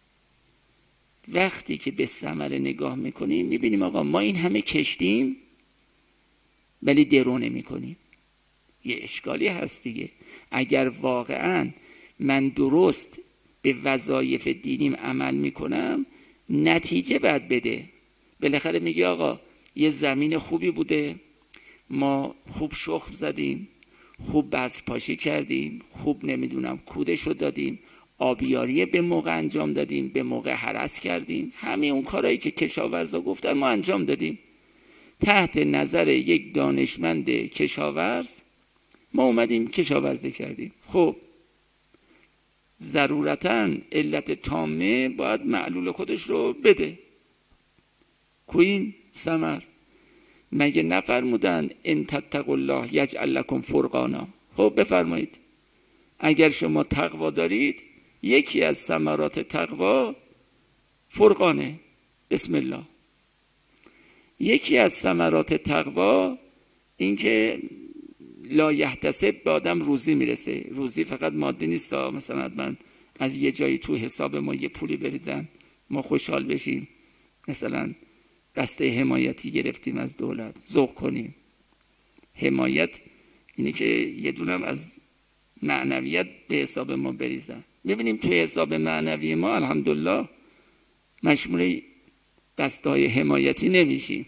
Speaker 1: وقتی که به ثمره نگاه میکنیم میبینیم آقا ما این همه کشتیم ولی درو نمیکنیم. یه اشکالی هست دیگه. اگر واقعا من درست به وظایف دینیم عمل میکنم، نتیجه باید بده. بالاخره میگه آقا یه زمین خوبی بوده، ما خوب شخم زدیم، خوب بذر پاشی کردیم، خوب نمیدونم کودش رو دادیم، آبیاری به موقع انجام دادیم، به موقع هرس کردیم، همه اون کارهایی که کشاورزا گفتن ما انجام دادیم. تحت نظر یک دانشمند کشاورز ما اومدیم کشاورزی کردیم. خب ضرورتاً علت تامه باید معلول خودش رو بده. کوین ثمر مگه نفرمودن ان تتقوا الله یجعل لکم فرقانا؟ خب بفرمایید اگر شما تقوا دارید، یکی از ثمرات تقوا فرقانه. بسم الله. یکی از ثمرات تقوا این که لا یحتسب، به آدم روزی میرسه. روزی فقط مادی نیست، مثلا من از یه جایی تو حساب ما یه پولی بریزن ما خوشحال بشیم، مثلا بسته حمایتی گرفتیم از دولت ذوق کنیم. حمایت اینه که یه دونم از معنویت به حساب ما بریزن. ببینیم توی حساب معنوی ما الحمدلله مشمول دسته‌های حمایتی نمیشیم،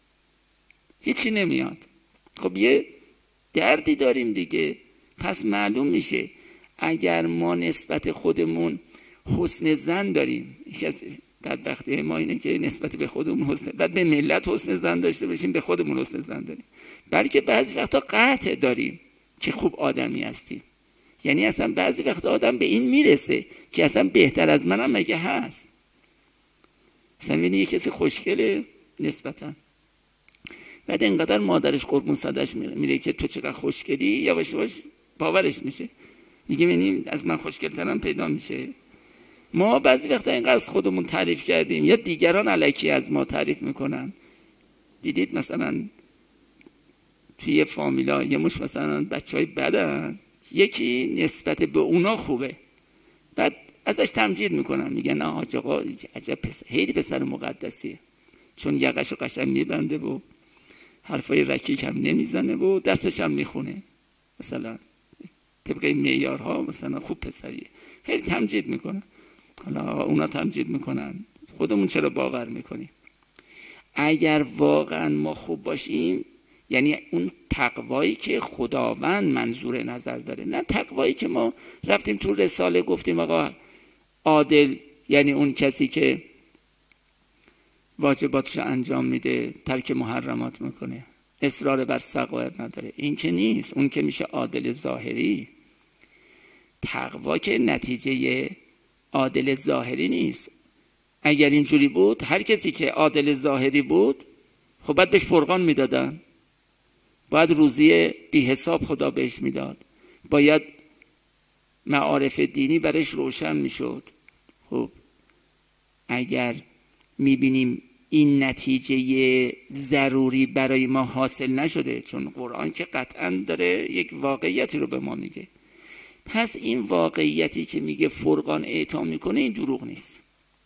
Speaker 1: هیچی نمیاد. خب یه دردی داریم دیگه. پس معلوم میشه اگر ما نسبت خودمون حسن ظن داریم، یکی از بدبختی ما اینه که نسبت به خودمون حسن، بعد به ملت حسن ظن داشته باشیم، به خودمون حسن ظن داریم، بلکه بعضی وقتا قطع داریم که خوب آدمی هستیم. یعنی اصلا بعضی وقتا آدم به این میرسه که اصلا بهتر از منم مگه هست. اصلا میبینی یه کسی خوشگله نسبتا، بعد اینقدر مادرش قربون صدش میره که تو چقدر خوشگلی، یواش یواش باورش میشه، میگه ببینیم از من خوشگل‌ترم پیدا میشه. ما بعضی وقتا اینقدر از خودمون تعریف کردیم یا دیگران الکی از ما تعریف میکنن. دیدید مثلا توی فامیلا یه مش مثلا بچهای بدن، یکی نسبت به اونا خوبه، بعد ازش تمجید میکنن، میگن نه حاج آقا عجب پسر، خیلی پسر مقدسیه، چون یقشو قشنگ میبنده و حرفای رکیک هم نمیزنه و دستش هم میخونه، مثلا طبق معیارها مثلا خوب پسریه، خیلی تمجید میکنن. حالا اونا تمجید میکنن، خودمون چرا باور میکنیم؟ اگر واقعا ما خوب باشیم، یعنی اون تقوایی که خداوند منظور نظر داره، نه تقوایی که ما رفتیم تو رساله گفتیم آقا عادل یعنی اون کسی که واجباتش انجام میده، ترک محرمات میکنه، اصرار بر صغائر نداره. این که نیست، اون که میشه عادل ظاهری. تقوا که نتیجه عادل ظاهری نیست. اگر اینجوری بود هر کسی که عادل ظاهری بود خب باید بهش فرقان میدادن، باید روزی بی حساب خدا بهش میداد، باید معارف دینی برش روشن میشد. خب اگر میبینیم این نتیجه ضروری برای ما حاصل نشده، چون قرآن که قطعا داره یک واقعیتی رو به ما میگه، پس این واقعیتی که میگه فرقان اعطا میکنه این دروغ نیست،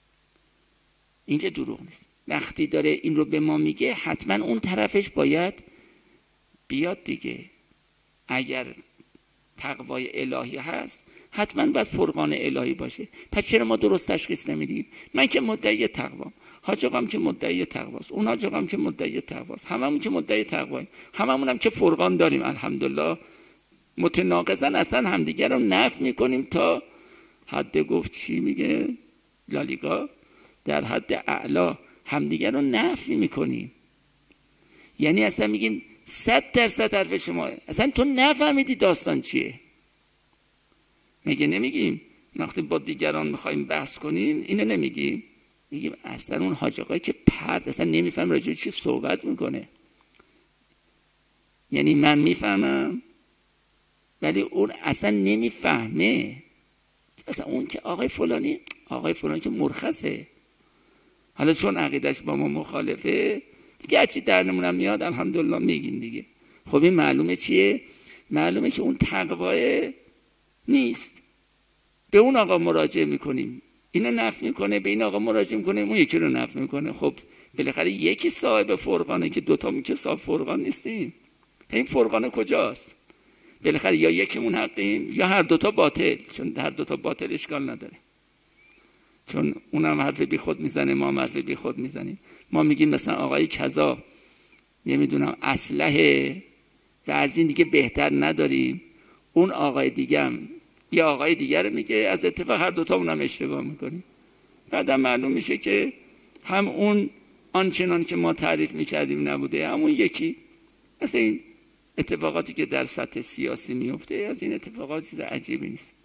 Speaker 1: این که دروغ نیست. وقتی داره این رو به ما میگه حتما اون طرفش باید بیاد دیگه. اگر تقوای الهی هست حتما باید فرقان الهی باشه. پس چرا ما درست تشخیص نمیدیم؟ من که مدعی تقوام، حاج آقام که مدعی تقواست، اون حاج آقام که مدعی تقواست، هممون که مدعی تقواییم، هممون هم که فرقان داریم الحمدلله. متناقضاً اصلا همدیگر رو نفی میکنیم تا حد گفت چی میگه لالیگا، در حد اعلا همدیگر رو نفی میکنیم. یعنی اصلا میگیم 100% حرف شما، اصلا تو نفهمیدی داستان چیه. میگه نمیگیم وقتی با دیگران میخوایم بحث کنیم اینو نمیگیم، میگیم اصلا اون حاج آقایی که پرت اصلا نمیفهم راجع به چی صحبت میکنه. یعنی من میفهمم ولی اون اصلا نمیفهمه. اصلا اون که آقای فلانی که مرخصه، حالا چون عقیدش با ما مخالفه دیگه هرچی در نمونم میاد الحمدلله میگین دیگه. خب این معلومه چیه؟ معلومه که اون تقواه نیست. به اون آقا مراجعه میکنیم اینو نفی میکنه، به این آقا مراجعه میکنیم اون یکی رو نفی میکنه. خب بالاخره یکی صاحب فرقانه که دوتا که صاحب فرقان نیستیم. این فرقانه کجاست؟ بالاخره یا یکیمون حقیم یا هر دوتا باطل، چون هر دوتا باطل اشکال نداره، چون اونم حرف بی خود میزنه ما هم حرف بی خود میزنیم. ما میگیم مثلا آقای کذا نمیدونم اسلحه و از این دیگه بهتر نداریم، اون آقای دیگه هم یا آقای دیگر میگه از اتفاق هر دوتا اونم اشتباه میکنیم. بعدم معلوم میشه که هم اون آنچنان که ما تعریف میکردیم نبوده، همون یکی. مثلا این اتفاقاتی که در سطح سیاسی میفته از این اتفاقات چیز عجیبی نیست.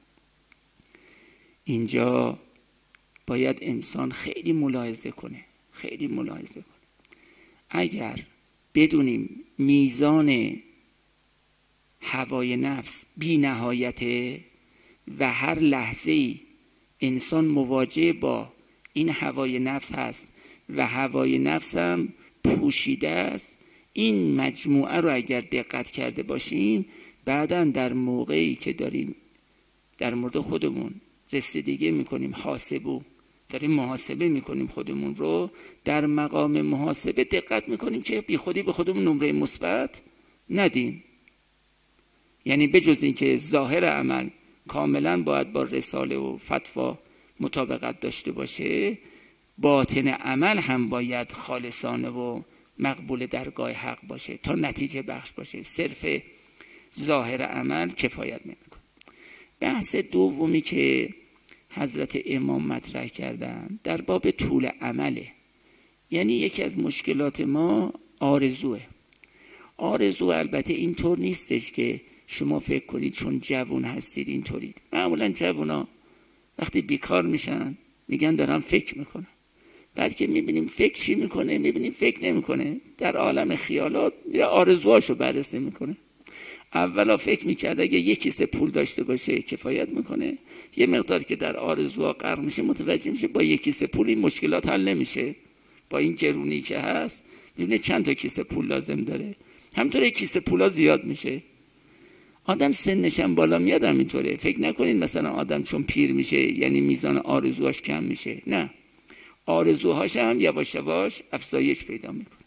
Speaker 1: اینجا باید انسان خیلی ملاحظه کنه، خیلی ملاحظه کنه. اگر بدونیم میزان هوای نفس بی نهایته و هر لحظه‌ای انسان مواجه با این هوای نفس هست و هوای نفس هم پوشیده است، این مجموعه رو اگر دقت کرده باشیم بعداً در موقعی که داریم در مورد خودمون رسیدگی میکنیم، داریم محاسبه میکنیم خودمون رو، در مقام محاسبه دقت میکنیم که بی خودی به خودمون نمره مثبت ندیم. یعنی بجز این که ظاهر عمل کاملا باید با رساله و فتوا مطابقت داشته باشه، باطن عمل هم باید خالصانه و مقبول درگاه حق باشه تا نتیجه بخش باشه. صرف ظاهر عمل کفایت نمیکنه. بحث دومی که حضرت امام مطرح کردن در باب طول عمله. یعنی یکی از مشکلات ما آرزوه. آرزو البته اینطور نیستش که شما فکر کنید چون جوان هستید اینطورید. معمولا جوونا وقتی بیکار میشن میگن دارم فکر میکنم. بعد که میبینیم فکر چی میکنه، میبینیم فکر نمیکنه، در عالم خیالات میره آرزوهاشو بررسی میکنه. اولا فکر میکرد اگه یک کیسه پول داشته باشه کفایت میکنه، یه مقدار که در آرزوها غرق میشه متوجه میشه با یک کیسه پول این مشکلات حل نمیشه. با این گرونی که هست میبینه چند تا کیسه پول لازم داره، همینطور یک کیسه پولا زیاد میشه. آدم سنش هم بالا میاد همینطوره. فکر نکنید مثلا آدم چون پیر میشه یعنی میزان آرزوهاش کم میشه، نه، آرزوهاش هم یواش یواش افزایش پیدا میکنه.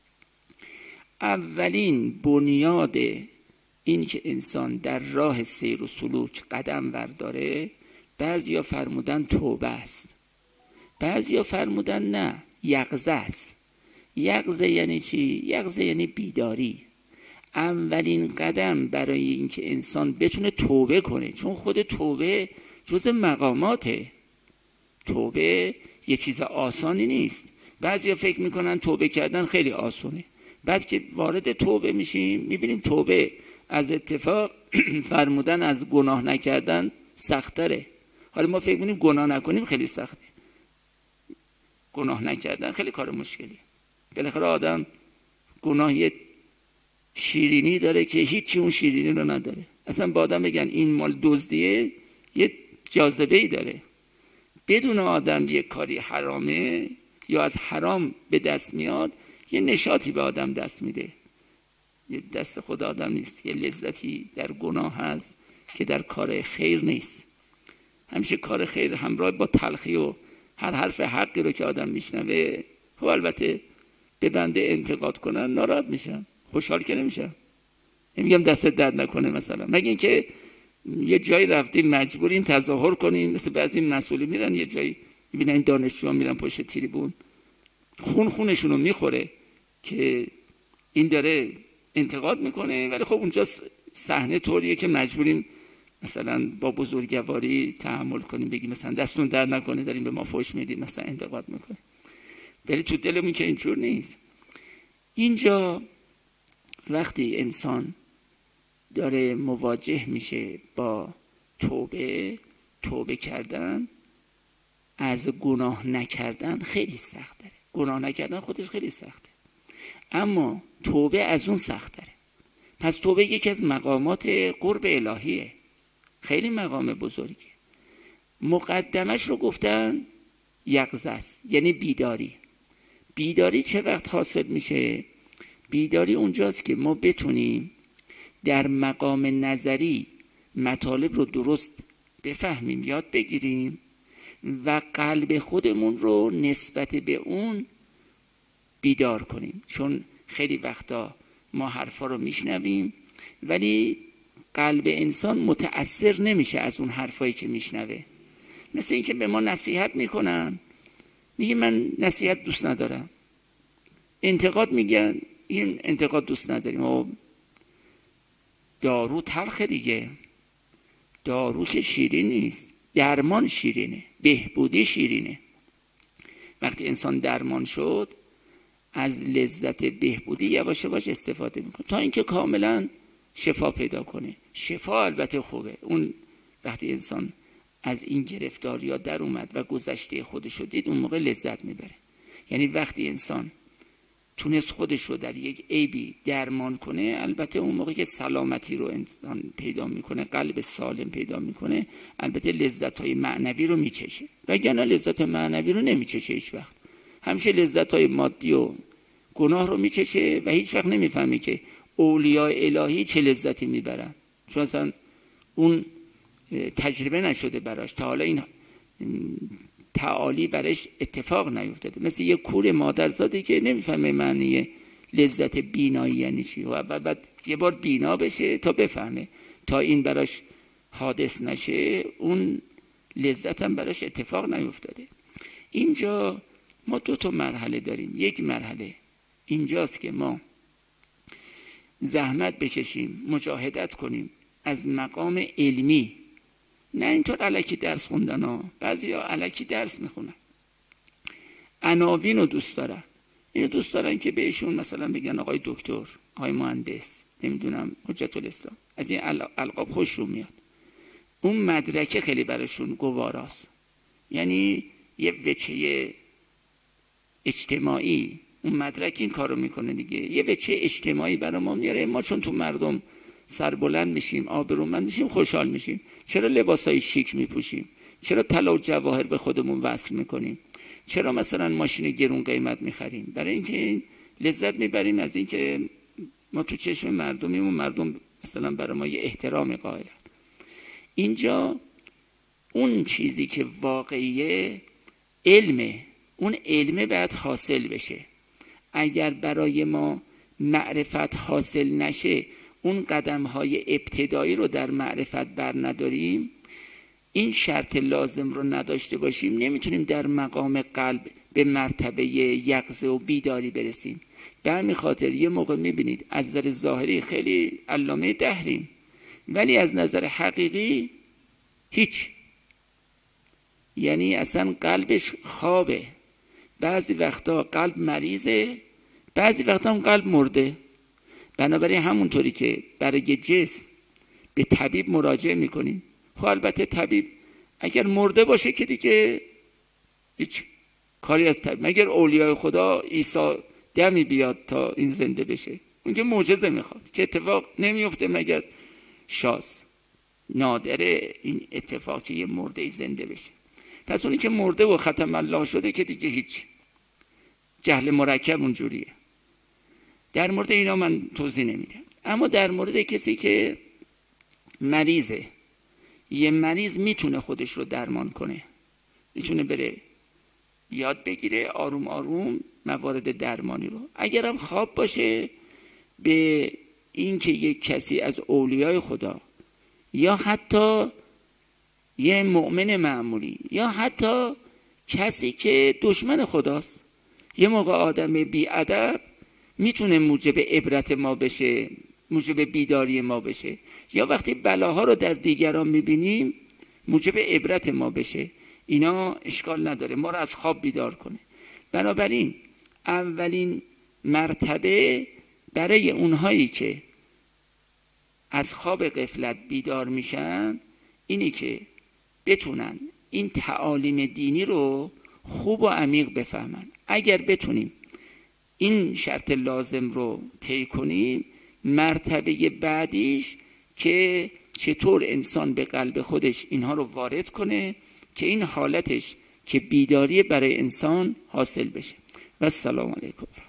Speaker 1: اولین بنیاد این که انسان در راه سیر و سلوک قدم برداره، بعضیا فرمودن توبه است، بعضیا فرمودن نه یقظه است. یقظه یعنی چی؟ یقظه یعنی بیداری. اولین قدم برای اینکه انسان بتونه توبه کنه، چون خود توبه جز مقاماته. توبه یه چیز آسانی نیست. بعضیا فکر میکنن توبه کردن خیلی آسونه، بعد که وارد توبه میشیم میبینیم توبه از اتفاق فرمودن از گناه نکردن سختره. حالا ما فکر میکنیم گناه نکنیم خیلی سخته، گناه نکردن خیلی کار مشکلیه. بالاخره آدم گناهی شیرینی داره که هیچی اون شیرینی رو نداره. اصلا با آدم بگن این مال دزدیه یه جاذبه‌ای داره. بدون آدم یه کاری حرامه یا از حرام به دست میاد یه نشاطی به آدم دست میده. یه دست خود آدم نیست، یه لذتی در گناه هست که در کار خیر نیست. همیشه کار خیر همراه با تلخی و هر حرف حقی رو که آدم میشنوه، خب البته به بنده انتقاد کنن ناراحت میشن، خوشحال که نمیشن. میگم دست درد نکنه مثلا، مگه اینکه یه جایی رفتیم مجبوریم تظاهر کنیم، مثل بعضی مسئولین میرن یه جایی میبینن این دانشجوها میرن پشت تریبون خونشون رو میخوره که این داره انتقاد میکنه، ولی خب اونجا صحنه طوریه که مجبوریم مثلا با بزرگواری تحمل کنیم، بگیم مثلا دستون درد نکنه داریم به ما فحش میدیم، مثلا انتقاد میکنه. ولی تو دلمون که اینجور نیست. اینجا وقتی انسان داره مواجه میشه با توبه کردن، از گناه نکردن خیلی سخت داره. گناه نکردن خودش خیلی سخته، اما توبه از اون سخت داره. پس توبه یکی از مقامات قرب الهیه، خیلی مقام بزرگه. مقدمش رو گفتن یقظه است، یعنی بیداری. بیداری چه وقت حاصل میشه؟ بیداری اونجاست که ما بتونیم در مقام نظری مطالب رو درست بفهمیم، یاد بگیریم و قلب خودمون رو نسبت به اون بیدار کنیم. چون خیلی وقتا ما حرفا رو میشنویم ولی قلب انسان متأثر نمیشه از اون حرفایی که میشنوه. مثل این که به ما نصیحت میکنن، میگه من نصیحت دوست ندارم. انتقاد میگن، این انتقاد دوست نداریم. دارو تلخه دیگه، دارو که شیرین نیست، درمان شیرینه، بهبودی شیرینه. وقتی انسان درمان شد از لذت بهبودی یواش یواش استفاده میکنه تا اینکه کاملا شفا پیدا کنه. شفا البته خوبه، اون وقتی انسان از این گرفتاری ها در اومد و گذشته خودش رو دید اون موقع لذت میبره. یعنی وقتی انسان تونست خودش رو در یک عیبی درمان کنه، البته اون موقع که سلامتی رو انسان پیدا میکنه، قلب سالم پیدا میکنه، البته لذت‌های معنوی رو میچشه. وگرنه لذت معنوی رو نمیچشه هیچ وقت. همیشه لذت‌های مادی و گناه رو میچشه و هیچ وقت نمیفهمه که اولیاء الهی چه لذتی میبرن، چون اصلا اون تجربه نشده براش تا حالا، این تعالی برش اتفاق نیفتاده. مثل یه کور مادرزادی که نمیفهمه معنی لذت بینایی یعنی چی و بعد یه بار بینا بشه تا بفهمه. تا این براش حادث نشه اون لذت هم براش اتفاق نیفتاده. اینجا ما 2 مرحله داریم. یک مرحله اینجاست که ما زحمت بکشیم، مجاهدت کنیم از مقام علمی، نه اینطور الکی درس خوندن ها. بعضیا الکی درس میخونن، عناوین رو دوست دارن. اینو دوست دارن که بهشون مثلا بگن آقای دکتر، آقای مهندس، نمیدونم حجت الاسلام، از این القاب خوش رو میاد. اون مدرکه خیلی براشون گواراست، یعنی یه وجه اجتماعی. اون مدرک این کارو میکنه دیگه، یه وجه اجتماعی برای ما میاره. ما چون تو مردم سربلند میشیم، آبرومند میشیم، خوشحال میشیم. چرا لباسای شیک میپوشیم؟ چرا طلا و جواهر به خودمون وصل میکنیم؟ چرا مثلا ماشین گرون قیمت میخریم؟ برای اینکه لذت میبریم از اینکه ما تو چشم مردمیم و مردم مثلا برای ما یه احترام قائلن. اینجا اون چیزی که واقعیه علمه، اون علمه باید حاصل بشه. اگر برای ما معرفت حاصل نشه، اون قدم‌های ابتدایی رو در معرفت بر نداریم، این شرط لازم رو نداشته باشیم، نمیتونیم در مقام قلب به مرتبه یقظه و بیداری برسیم. به همین خاطر یه موقع میبینید از نظر ظاهری خیلی علامه دهریم، ولی از نظر حقیقی هیچ، یعنی اصلا قلبش خوابه. بعضی وقتا قلب مریضه، بعضی وقتا هم قلب مرده. بنابراین همونطوری که برای جسم به طبیب مراجعه میکنیم، خب البته طبیب اگر مرده باشه که دیگه هیچ کاری از طبیب، مگر اولیای خدا عیسی دمی بیاد تا این زنده بشه، اون که معجزه میخواد که اتفاق نمیفته مگر شاز، نادره این اتفاق که یه مرده زنده بشه. پس اونی که مرده و ختم الله شده که دیگه هیچ، جهل مرکب اونجوریه. در مورد اینا من توضیح نمیدم. اما در مورد کسی که مریضه، یه مریض میتونه خودش رو درمان کنه، میتونه بره یاد بگیره آروم آروم موارد درمانی رو. اگرم خواب باشه به این که یک کسی از اولیای خدا یا حتی یه مؤمن معمولی یا حتی کسی که دشمن خداست، یه موقع آدم بی‌ادب میتونه موجب عبرت ما بشه، موجب بیداری ما بشه، یا وقتی بلاها رو در دیگران میبینیم موجب عبرت ما بشه. اینا اشکال نداره، ما رو از خواب بیدار کنه. بنابراین اولین مرتبه برای اونهایی که از خواب غفلت بیدار میشن اینی که بتونن این تعالیم دینی رو خوب و عمیق بفهمن. اگر بتونیم این شرط لازم رو طی کنیم، مرتبه بعدیش که چطور انسان به قلب خودش اینها رو وارد کنه که این حالتش که بیداری برای انسان حاصل بشه. و السلام علیکم.